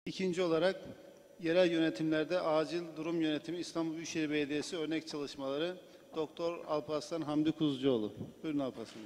İkinci olarak yerel yönetimlerde acil durum yönetimi İstanbul Büyükşehir Belediyesi örnek çalışmaları Doktor Alparslan Hamdi Kuzucuoğlu. Buyurun Alparslan.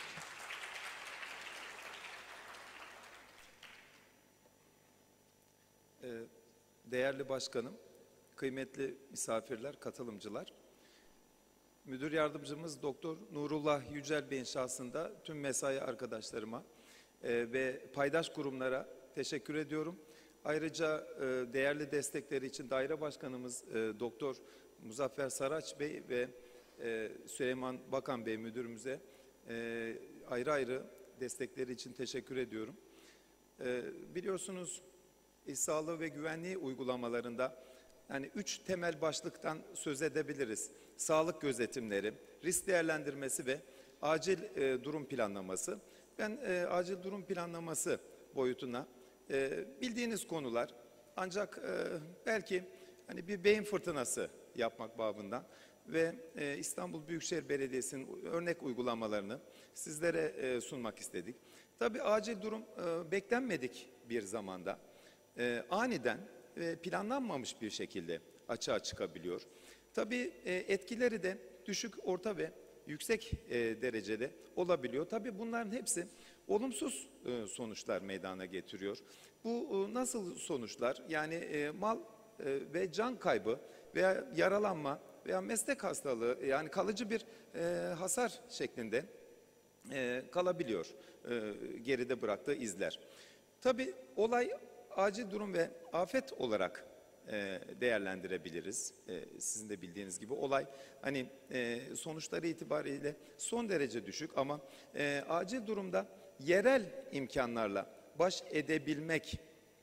Değerli başkanım, kıymetli misafirler, katılımcılar, müdür yardımcımız Doktor Nurullah Yücel Bey'in şahsında tüm mesai arkadaşlarıma ve paydaş kurumlara teşekkür ediyorum. Ayrıca değerli destekleri için daire başkanımız Doktor Muzaffer Saraç Bey ve Süleyman Bakan Bey müdürümüze ayrı ayrı destekleri için teşekkür ediyorum. Biliyorsunuz, İş sağlığı ve güvenliği uygulamalarında yani 3 temel başlıktan söz edebiliriz. Sağlık gözetimleri, risk değerlendirmesi ve acil durum planlaması. Ben acil durum planlaması boyutuna bildiğiniz konular, ancak belki hani bir beyin fırtınası yapmak babından ve İstanbul Büyükşehir Belediyesi'nin örnek uygulamalarını sizlere sunmak istedik. Tabii acil durum beklenmedik bir zamanda aniden ve planlanmamış bir şekilde açığa çıkabiliyor. Tabii etkileri de düşük, orta ve yüksek derecede olabiliyor. Tabii bunların hepsi olumsuz sonuçlar meydana getiriyor. Bu nasıl sonuçlar? Yani mal ve can kaybı veya yaralanma veya meslek hastalığı, yani kalıcı bir hasar şeklinde kalabiliyor geride bıraktığı izler. Tabii olay acil durum ve afet olarak değerlendirebiliriz. Sizin de bildiğiniz gibi olay hani sonuçları itibariyle son derece düşük ama acil durumda yerel imkanlarla baş edebilmek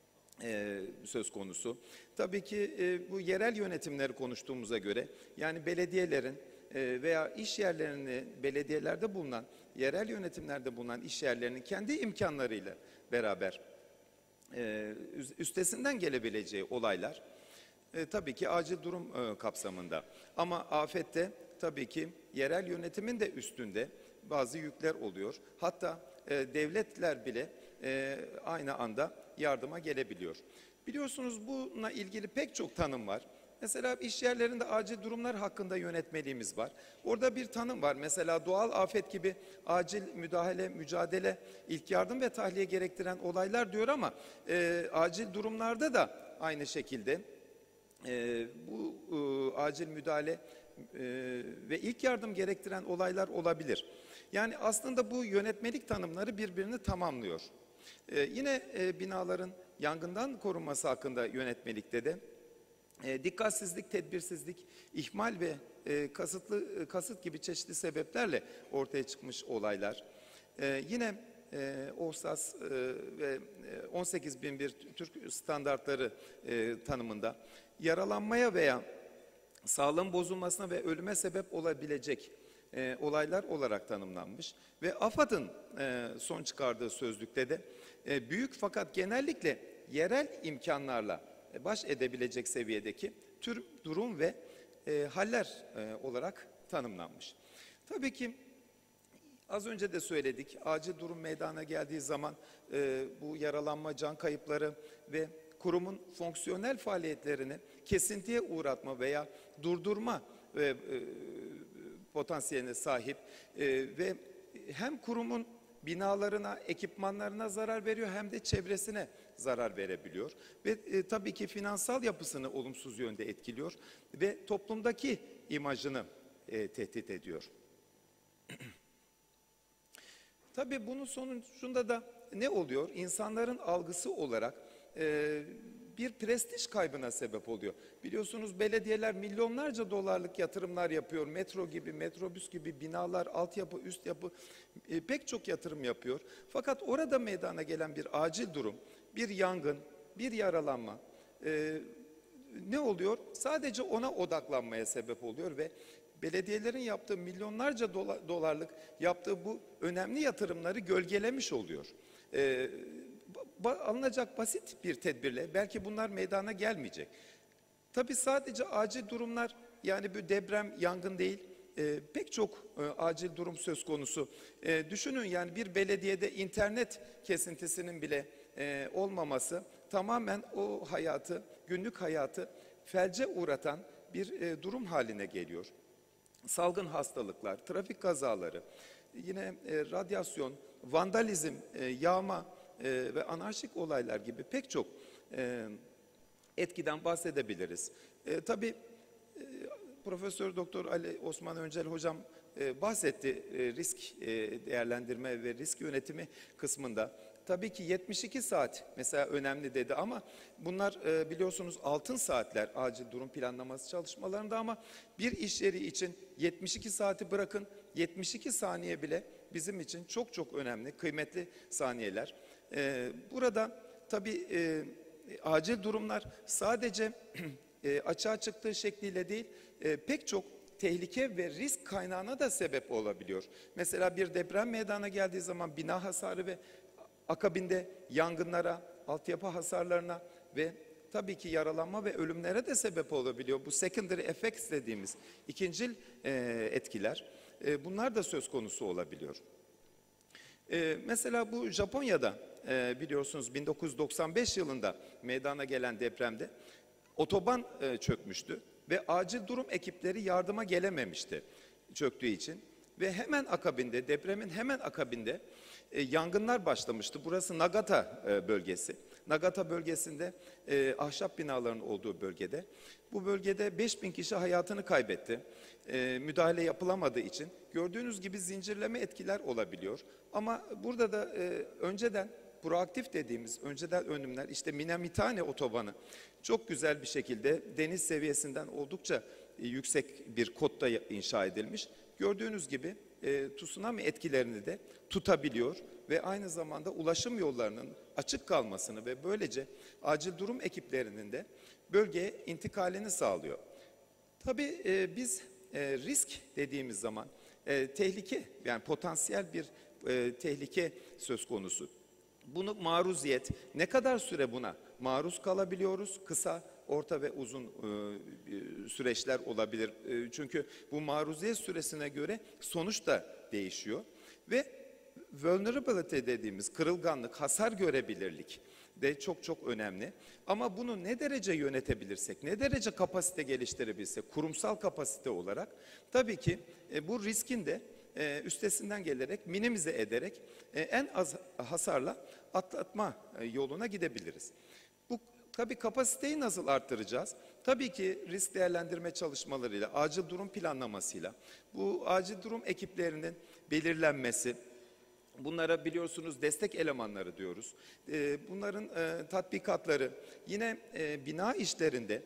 söz konusu. Tabii ki bu yerel yönetimleri konuştuğumuza göre, yani belediyelerin veya iş yerlerini, belediyelerde bulunan, yerel yönetimlerde bulunan iş yerlerinin kendi imkanlarıyla beraber üstesinden gelebileceği olaylar tabii ki acil durum kapsamında. Ama afette tabii ki yerel yönetimin de üstünde bazı yükler oluyor. Hatta devletler bile aynı anda yardıma gelebiliyor. Biliyorsunuz, bununla ilgili pek çok tanım var. Mesela iş yerlerinde acil durumlar hakkında yönetmeliğimiz var. Orada bir tanım var. Mesela doğal afet gibi acil müdahale, mücadele, ilk yardım ve tahliye gerektiren olaylar diyor ama acil durumlarda da aynı şekilde bu acil müdahale ve ilk yardım gerektiren olaylar olabilir. Yani aslında bu yönetmelik tanımları birbirini tamamlıyor. Yine binaların yangından korunması hakkında yönetmelikte de dikkatsizlik, tedbirsizlik, ihmal ve kasıt gibi çeşitli sebeplerle ortaya çıkmış olaylar. Yine OHSAS ve 18.001 Türk standartları tanımında yaralanmaya veya sağlığın bozulmasına ve ölüme sebep olabilecek olaylar olarak tanımlanmış ve AFAD'ın son çıkardığı sözlükte de büyük fakat genellikle yerel imkanlarla baş edebilecek seviyedeki tür, durum ve haller olarak tanımlanmış. Tabii ki az önce de söyledik, acil durum meydana geldiği zaman bu yaralanma, can kayıpları ve kurumun fonksiyonel faaliyetlerini kesintiye uğratma veya durdurma potansiyeline sahip ve hem kurumun binalarına, ekipmanlarına zarar veriyor hem de çevresine zarar verebiliyor. Ve tabii ki finansal yapısını olumsuz yönde etkiliyor ve toplumdaki imajını tehdit ediyor. Tabii bunun sonucunda da ne oluyor? İnsanların algısı olarak bir prestij kaybına sebep oluyor. Biliyorsunuz, belediyeler milyonlarca dolarlık yatırımlar yapıyor. Metro gibi, metrobüs gibi binalar, altyapı, üst yapı pek çok yatırım yapıyor. Fakat orada meydana gelen bir acil durum, bir yangın, bir yaralanma ne oluyor? Sadece ona odaklanmaya sebep oluyor ve belediyelerin yaptığı milyonlarca dolarlık yaptığı bu önemli yatırımları gölgelemiş oluyor. Alınacak basit bir tedbirle belki bunlar meydana gelmeyecek. Tabii sadece acil durumlar, yani bir deprem, yangın değil, pek çok acil durum söz konusu. Düşünün, yani bir belediyede internet kesintisinin bile olmaması tamamen o hayatı, günlük hayatı felce uğratan bir durum haline geliyor. Salgın hastalıklar, trafik kazaları, yine radyasyon, vandalizm, yağma ve anarşik olaylar gibi pek çok etkiden bahsedebiliriz. Tabii Profesör Doktor Ali Osman Öncel hocam bahsetti risk değerlendirme ve risk yönetimi kısmında. Tabii ki 72 saat mesela önemli dedi ama bunlar biliyorsunuz altın saatler acil durum planlaması çalışmalarında, ama bir iş yeri için 72 saati bırakın, 72 saniye bile bizim için çok çok önemli, kıymetli saniyeler. Burada tabii acil durumlar sadece açığa çıktığı şekliyle değil, pek çok tehlike ve risk kaynağına da sebep olabiliyor. Mesela bir deprem meydana geldiği zaman bina hasarı ve akabinde yangınlara, altyapı hasarlarına ve tabii ki yaralanma ve ölümlere de sebep olabiliyor. Bu secondary effects dediğimiz ikincil etkiler, bunlar da söz konusu olabiliyor. Mesela bu Japonya'da biliyorsunuz 1995 yılında meydana gelen depremde otoban çökmüştü ve acil durum ekipleri yardıma gelememişti çöktüğü için. Ve hemen akabinde, depremin hemen akabinde yangınlar başlamıştı. Burası Nagata bölgesi. Nagata bölgesinde ahşap binaların olduğu bölgede. Bu bölgede 5000 kişi hayatını kaybetti. Müdahale yapılamadığı için. Gördüğünüz gibi zincirleme etkiler olabiliyor. Ama burada da önceden proaktif dediğimiz önceden önlemler, işte Minamitane otobanı çok güzel bir şekilde deniz seviyesinden oldukça yüksek bir kotta inşa edilmiş. Gördüğünüz gibi tsunami etkilerini de tutabiliyor ve aynı zamanda ulaşım yollarının açık kalmasını ve böylece acil durum ekiplerinin de bölgeye intikalini sağlıyor. Tabii biz risk dediğimiz zaman tehlike, yani potansiyel bir tehlike söz konusu. Bunu maruziyet, ne kadar süre buna maruz kalabiliyoruz? Kısa, orta ve uzun süreçler olabilir. Çünkü bu maruziyet süresine göre sonuç da değişiyor. Ve vulnerability dediğimiz kırılganlık, hasar görebilirlik de çok çok önemli. Ama bunu ne derece yönetebilirsek, ne derece kapasite geliştirebilirsek, kurumsal kapasite olarak tabii ki bu riskin de üstesinden gelerek, minimize ederek en az hasarla atlatma yoluna gidebiliriz. Bu tabii kapasiteyi nasıl arttıracağız? Tabii ki risk değerlendirme çalışmalarıyla, acil durum planlamasıyla, bu acil durum ekiplerinin belirlenmesi, bunlara biliyorsunuz destek elemanları diyoruz. Bunların tatbikatları, yine bina işlerinde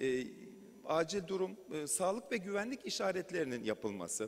acil durum, sağlık ve güvenlik işaretlerinin yapılması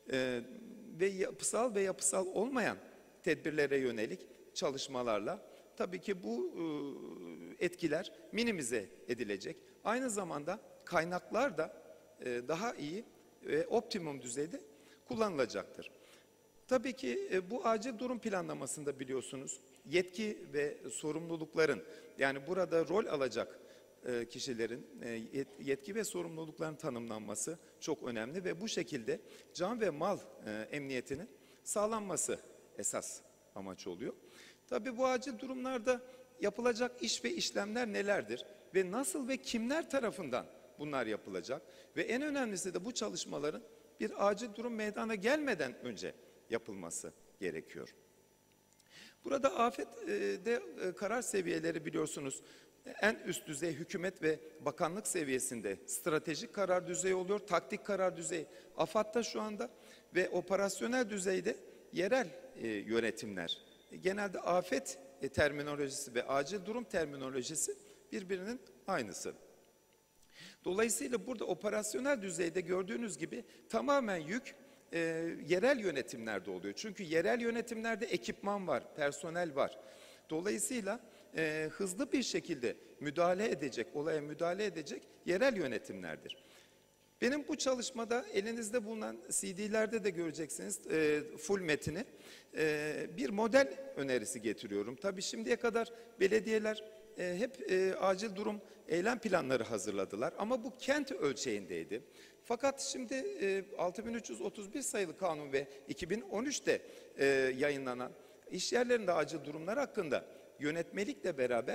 ve yapısal ve yapısal olmayan tedbirlere yönelik çalışmalarla tabii ki bu etkiler minimize edilecek. Aynı zamanda kaynaklar da daha iyi ve optimum düzeyde kullanılacaktır. Tabii ki bu acil durum planlamasında biliyorsunuz yetki ve sorumlulukların, yani burada rol alacak kişilerin yetki ve sorumlulukların tanımlanması çok önemli ve bu şekilde can ve mal emniyetinin sağlanması esas amaç oluyor. Tabii bu acil durumlarda yapılacak iş ve işlemler nelerdir ve nasıl ve kimler tarafından bunlar yapılacak ve en önemlisi de bu çalışmaların bir acil durum meydana gelmeden önce yapılması gerekiyor. Burada afette karar seviyeleri biliyorsunuz en üst düzey hükümet ve bakanlık seviyesinde stratejik karar düzeyi oluyor, taktik karar düzeyi AFAD'da şu anda ve operasyonel düzeyde yerel yönetimler. Genelde afet terminolojisi ve acil durum terminolojisi birbirinin aynısı. Dolayısıyla burada operasyonel düzeyde gördüğünüz gibi tamamen yük yerel yönetimlerde oluyor. Çünkü yerel yönetimlerde ekipman var, personel var. Dolayısıyla hızlı bir şekilde müdahale edecek, olaya müdahale edecek yerel yönetimlerdir. Benim bu çalışmada elinizde bulunan CD'lerde de göreceksiniz full metini. Bir model önerisi getiriyorum. Tabii şimdiye kadar belediyeler hep acil durum eylem planları hazırladılar ama bu kent ölçeğindeydi. Fakat şimdi 6331 sayılı kanun ve 2013'te yayınlanan iş yerlerinde acil durumlar hakkında yönetmelikle beraber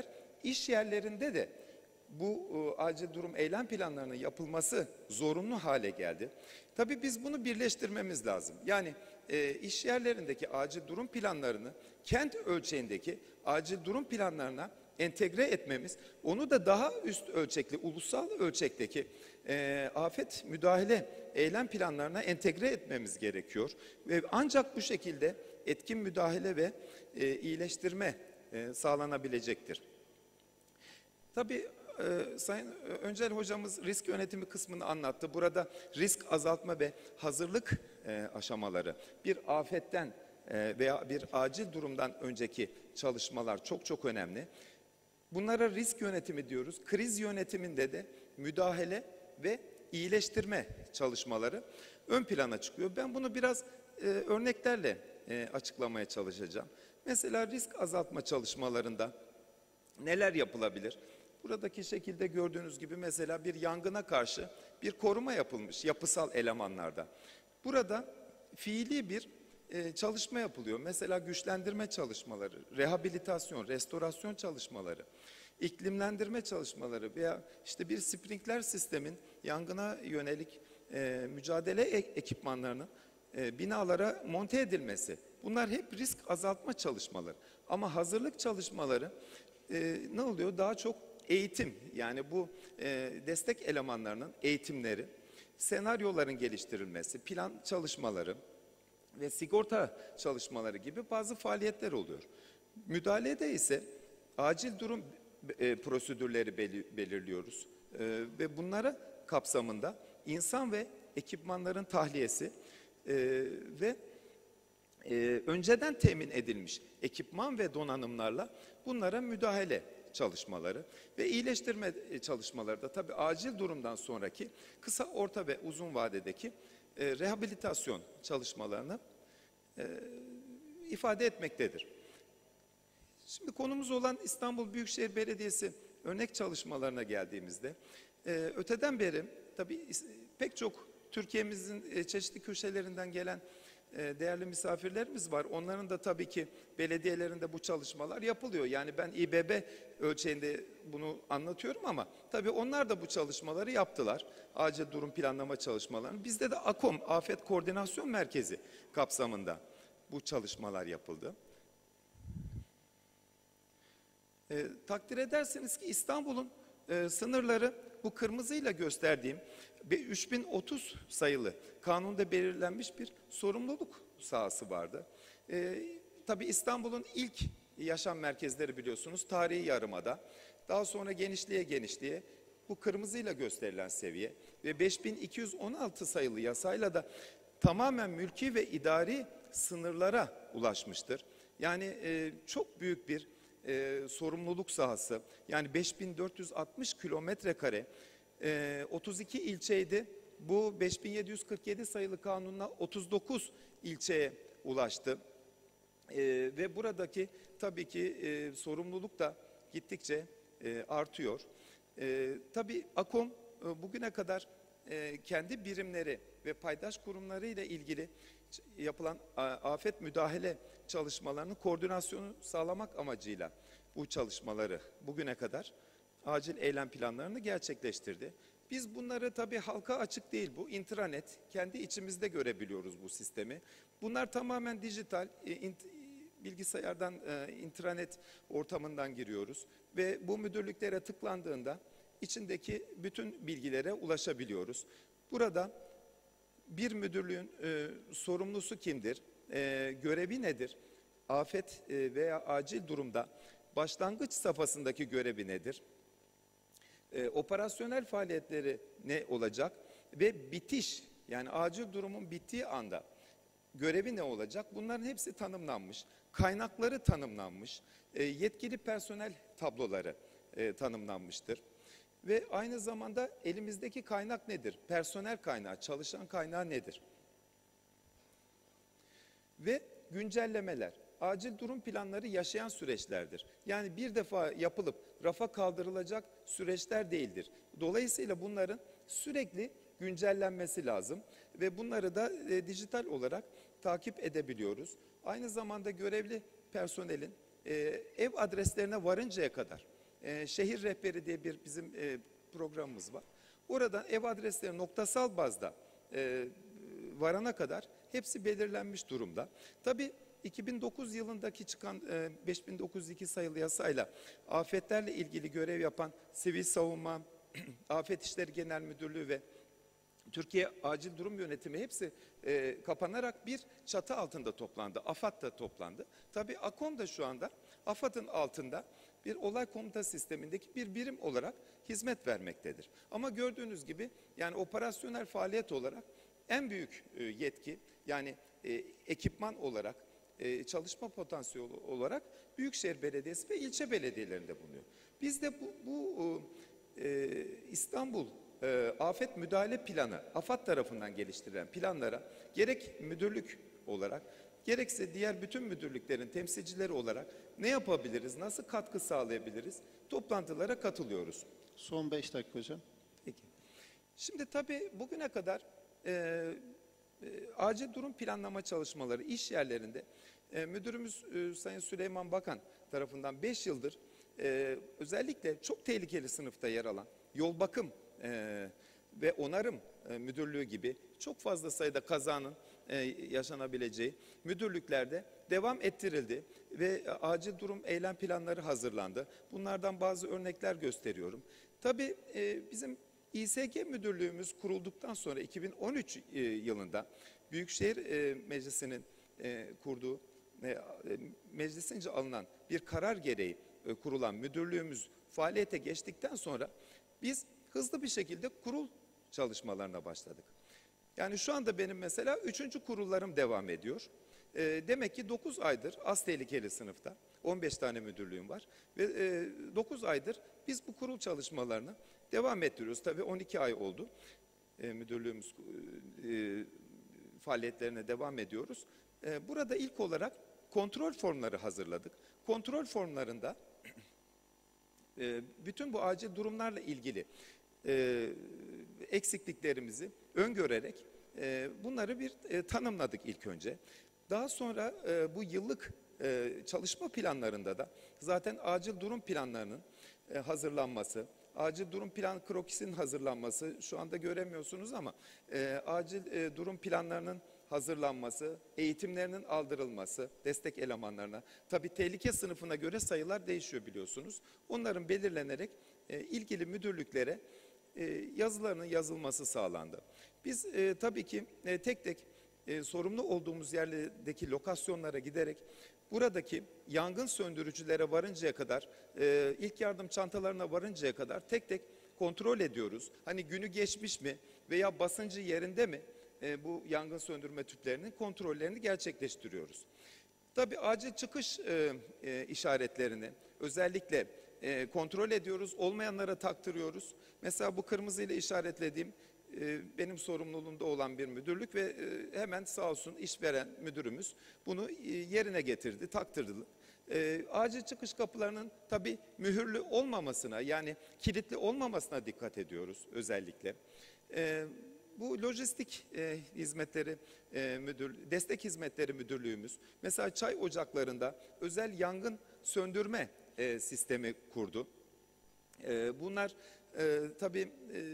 iş yerlerinde de bu acil durum eylem planlarının yapılması zorunlu hale geldi. Tabii biz bunu birleştirmemiz lazım. Yani iş yerlerindeki acil durum planlarını kent ölçeğindeki acil durum planlarına entegre etmemiz, onu da daha üst ölçekli, ulusal ölçekteki afet müdahale eylem planlarına entegre etmemiz gerekiyor. Ve ancak bu şekilde etkin müdahale ve iyileştirme sağlanabilecektir. Tabii Sayın Öncel hocamız risk yönetimi kısmını anlattı. Burada risk azaltma ve hazırlık aşamaları, bir afetten veya bir acil durumdan önceki çalışmalar çok çok önemli. Bunlara risk yönetimi diyoruz. Kriz yönetiminde de müdahale ve iyileştirme çalışmaları ön plana çıkıyor. Ben bunu biraz örneklerle açıklamaya çalışacağım. Mesela risk azaltma çalışmalarında neler yapılabilir? Buradaki şekilde gördüğünüz gibi mesela bir yangına karşı bir koruma yapılmış yapısal elemanlarda. Burada fiili bir çalışma yapılıyor. Mesela güçlendirme çalışmaları, rehabilitasyon, restorasyon çalışmaları, iklimlendirme çalışmaları veya işte bir sprinkler sistemin yangına yönelik mücadele ekipmanlarının binalara monte edilmesi. Bunlar hep risk azaltma çalışmaları. Ama hazırlık çalışmaları ne oluyor? Daha çok eğitim, yani bu destek elemanlarının eğitimleri, senaryoların geliştirilmesi, plan çalışmaları ve sigorta çalışmaları gibi bazı faaliyetler oluyor. Müdahalede ise acil durum prosedürleri belirliyoruz ve bunlara kapsamında insan ve ekipmanların tahliyesi ve önceden temin edilmiş ekipman ve donanımlarla bunlara müdahale çalışmaları ve iyileştirme çalışmaları da tabii acil durumdan sonraki kısa, orta ve uzun vadedeki rehabilitasyon çalışmalarını ifade etmektedir. Şimdi konumuz olan İstanbul Büyükşehir Belediyesi örnek çalışmalarına geldiğimizde öteden beri tabii pek çok Türkiye'mizin çeşitli köşelerinden gelen değerli misafirlerimiz var. Onların da tabii ki belediyelerinde bu çalışmalar yapılıyor. Yani ben İBB ölçeğinde bunu anlatıyorum ama tabii onlar da bu çalışmaları yaptılar. Acil durum planlama çalışmalarını. Bizde de AKOM, Afet Koordinasyon Merkezi kapsamında bu çalışmalar yapıldı. Takdir edersiniz ki İstanbul'un sınırları bu kırmızıyla gösterdiğim 3030 sayılı kanunda belirlenmiş bir sorumluluk sahası vardı. Tabii İstanbul'un ilk yaşam merkezleri biliyorsunuz tarihi yarımada. Daha sonra genişliğe bu kırmızıyla gösterilen seviye ve 5216 sayılı yasayla da tamamen mülki ve idari sınırlara ulaşmıştır. Yani çok büyük bir sorumluluk sahası. Yani 5460 kilometre kare, 32 ilçeydi. Bu 5747 sayılı kanunla 39 ilçeye ulaştı. Ve buradaki tabii ki sorumluluk da gittikçe artıyor. Tabii AKOM bugüne kadar kendi birimleri ve paydaş kurumları ile ilgili yapılan afet müdahale çalışmalarının koordinasyonu sağlamak amacıyla bu çalışmaları bugüne kadar acil eylem planlarını gerçekleştirdi. Biz bunları tabii halka açık değil, bu intranet, kendi içimizde görebiliyoruz bu sistemi. Bunlar tamamen dijital, bilgisayardan, intranet ortamından giriyoruz ve bu müdürlüklere tıklandığında içindeki bütün bilgilere ulaşabiliyoruz. Burada bir müdürlüğün sorumlusu kimdir, görevi nedir, afet veya acil durumda başlangıç safhasındaki görevi nedir, operasyonel faaliyetleri ne olacak ve bitiş, yani acil durumun bittiği anda görevi ne olacak? Bunların hepsi tanımlanmış, kaynakları tanımlanmış, yetkili personel tabloları tanımlanmıştır. Ve aynı zamanda elimizdeki kaynak nedir? Personel kaynağı, çalışan kaynağı nedir? Ve güncellemeler. Acil durum planları yaşayan süreçlerdir. Yani bir defa yapılıp rafa kaldırılacak süreçler değildir. Dolayısıyla bunların sürekli güncellenmesi lazım ve bunları da dijital olarak takip edebiliyoruz. Aynı zamanda görevli personelin ev adreslerine varıncaya kadar şehir rehberi diye bir bizim programımız var. Orada ev adresleri noktasal bazda varana kadar hepsi belirlenmiş durumda. Tabii 2009 yılındaki çıkan 5902 sayılı yasayla afetlerle ilgili görev yapan Sivil Savunma, Afet İşleri Genel Müdürlüğü ve Türkiye Acil Durum Yönetimi hepsi kapanarak bir çatı altında toplandı. AFAD da toplandı. Tabii AKOM da şu anda AFAD'ın altında bir olay komuta sistemindeki bir birim olarak hizmet vermektedir. Ama gördüğünüz gibi yani operasyonel faaliyet olarak en büyük yetki yani ekipman olarak çalışma potansiyeli olarak Büyükşehir Belediyesi ve ilçe belediyelerinde bulunuyor. Biz de bu İstanbul Afet Müdahale Planı AFAD tarafından geliştirilen planlara gerek müdürlük olarak gerekse diğer bütün müdürlüklerin temsilcileri olarak ne yapabiliriz, nasıl katkı sağlayabiliriz toplantılara katılıyoruz. Son 5 dakika hocam. Peki. Şimdi tabii bugüne kadar acil durum planlama çalışmaları iş yerlerinde müdürümüz Sayın Süleyman Bakan tarafından 5 yıldır özellikle çok tehlikeli sınıfta yer alan yol bakım ve onarım müdürlüğü gibi çok fazla sayıda kazanın yaşanabileceği müdürlüklerde devam ettirildi ve acil durum eylem planları hazırlandı. Bunlardan bazı örnekler gösteriyorum. Tabii bizim İSG müdürlüğümüz kurulduktan sonra 2013 yılında Büyükşehir Meclisi'nin kurduğu meclisince alınan bir karar gereği kurulan müdürlüğümüz faaliyete geçtikten sonra biz hızlı bir şekilde kurul çalışmalarına başladık. Yani şu anda benim mesela 3. kurullarım devam ediyor. Demek ki 9 aydır az tehlikeli sınıfta 15 tane müdürlüğüm var ve 9 aydır biz bu kurul çalışmalarını devam ettiriyoruz. Tabii 12 ay oldu müdürlüğümüz faaliyetlerine devam ediyoruz. Burada ilk olarak kontrol formları hazırladık. Kontrol formlarında bütün bu acil durumlarla ilgili eksikliklerimizi öngörerek bunları bir tanımladık ilk önce. Daha sonra bu yıllık çalışma planlarında da zaten acil durum planlarının hazırlanması, acil durum plan krokisinin hazırlanması şu anda göremiyorsunuz ama acil durum planlarının hazırlanması, eğitimlerinin aldırılması, destek elemanlarına, tabii tehlike sınıfına göre sayılar değişiyor biliyorsunuz. Onların belirlenerek ilgili müdürlüklere yazılarının yazılması sağlandı. Biz tabii ki tek tek sorumlu olduğumuz yerlerdeki lokasyonlara giderek buradaki yangın söndürücülere varıncaya kadar, ilk yardım çantalarına varıncaya kadar tek tek kontrol ediyoruz. Hani günü geçmiş mi veya basıncı yerinde mi bu yangın söndürme tüplerinin kontrollerini gerçekleştiriyoruz. Tabii acil çıkış işaretlerini özellikle kontrol ediyoruz, olmayanlara taktırıyoruz. Mesela bu kırmızı ile işaretlediğim benim sorumluluğumda olan bir müdürlük ve hemen sağ olsun işveren müdürümüz bunu yerine getirdi, taktırdı. Acil çıkış kapılarının tabii mühürlü olmamasına yani kilitli olmamasına dikkat ediyoruz özellikle. Bu lojistik hizmetleri destek hizmetleri müdürlüğümüz mesela çay ocaklarında özel yangın söndürme sistemi kurdu. Bunlar tabii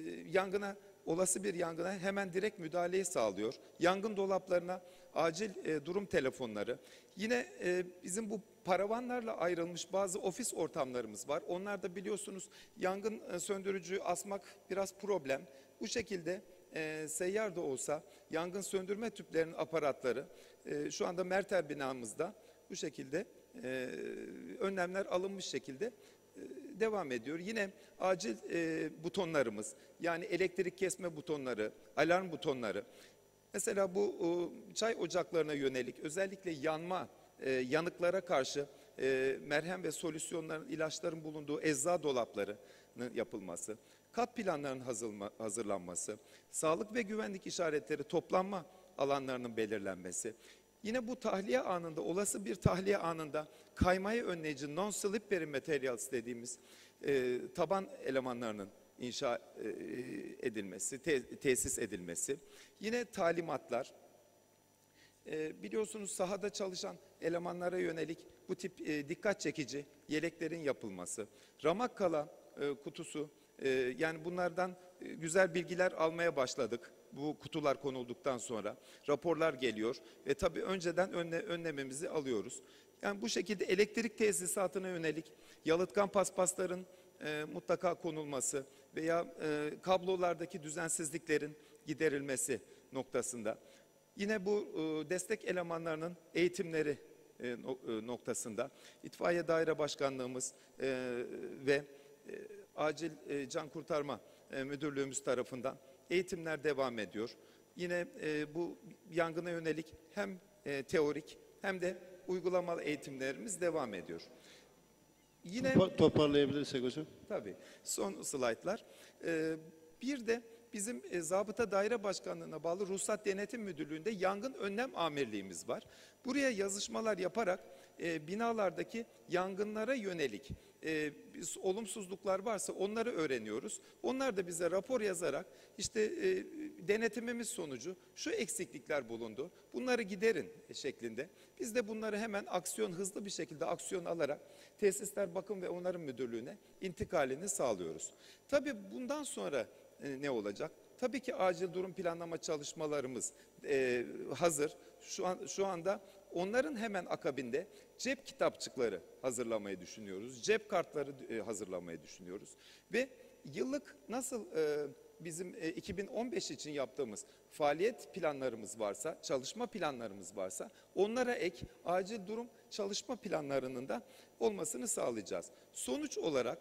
olası bir yangına hemen direkt müdahaleyi sağlıyor. Yangın dolaplarına acil durum telefonları. Yine bizim bu paravanlarla ayrılmış bazı ofis ortamlarımız var. Onlar da biliyorsunuz yangın söndürücüyü asmak biraz problem. Bu şekilde seyyar da olsa yangın söndürme tüplerinin aparatları şu anda Merter binamızda bu şekilde önlemler alınmış şekilde devam ediyor. Yine acil butonlarımız yani elektrik kesme butonları, alarm butonları. Mesela bu çay ocaklarına yönelik özellikle yanıklara karşı merhem ve solüsyonların, ilaçların bulunduğu ecza dolaplarının yapılması, kat planlarının hazırlanması, sağlık ve güvenlik işaretleri toplanma alanlarının belirlenmesi. Yine bu tahliye anında, olası bir tahliye anında kaymayı önleyici non-slippery materials dediğimiz taban elemanlarının inşa edilmesi, tesis edilmesi. Yine talimatlar, biliyorsunuz sahada çalışan elemanlara yönelik bu tip dikkat çekici yeleklerin yapılması, Ramakkala kutusu, yani bunlardan güzel bilgiler almaya başladık. Bu kutular konulduktan sonra raporlar geliyor ve tabii önceden önlememizi alıyoruz. Yani bu şekilde elektrik tesisatına yönelik yalıtkan paspasların mutlaka konulması veya kablolardaki düzensizliklerin giderilmesi noktasında. Yine bu destek elemanlarının eğitimleri noktasında İtfaiye Daire Başkanlığımız ve Acil Can Kurtarma Müdürlüğümüz tarafından eğitimler devam ediyor. Yine bu yangına yönelik hem teorik hem de uygulamalı eğitimlerimiz devam ediyor. Yine Toparlayabilirsek hocam. tabii son slaytlar. Bir de bizim Zabıta Daire Başkanlığı'na bağlı Ruhsat Denetim Müdürlüğü'nde yangın önlem amirliğimiz var. Buraya yazışmalar yaparak binalardaki yangınlara yönelik olumsuzluklar varsa onları öğreniyoruz. Onlar da bize rapor yazarak işte denetimimiz sonucu şu eksiklikler bulundu, bunları giderin şeklinde. Biz de bunları hemen hızlı bir şekilde aksiyon alarak Tesisler Bakım ve Onarım Müdürlüğü'ne intikalini sağlıyoruz. Tabii bundan sonra ne olacak? Tabii ki acil durum planlama çalışmalarımız hazır. Şu anda onların hemen akabinde cep kitapçıkları hazırlamayı düşünüyoruz. Cep kartları hazırlamayı düşünüyoruz. Ve yıllık nasıl bizim 2015 için yaptığımız faaliyet planlarımız varsa, çalışma planlarımız varsa onlara ek acil durum çalışma planlarının da olmasını sağlayacağız. Sonuç olarak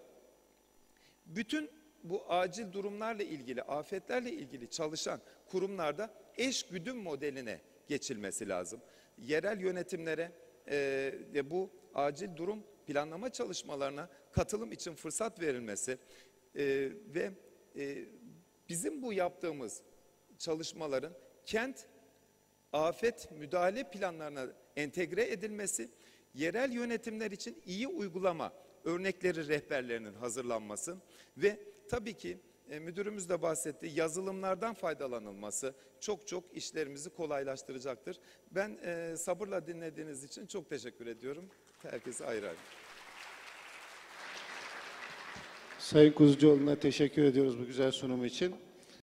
bütün bu acil durumlarla ilgili, afetlerle ilgili çalışan kurumlarda eş güdüm modeline geçilmesi lazım. Yerel yönetimlere bu acil durum planlama çalışmalarına katılım için fırsat verilmesi ve bizim bu yaptığımız çalışmaların kent afet müdahale planlarına entegre edilmesi, yerel yönetimler için iyi uygulama örnekleri rehberlerinin hazırlanması ve tabii ki müdürümüz de bahsetti, yazılımlardan faydalanılması çok işlerimizi kolaylaştıracaktır. Ben sabırla dinlediğiniz için çok teşekkür ediyorum. Herkese ayrı ayrı. Sayın Kuzucuoğlu'na teşekkür ediyoruz bu güzel sunumu için.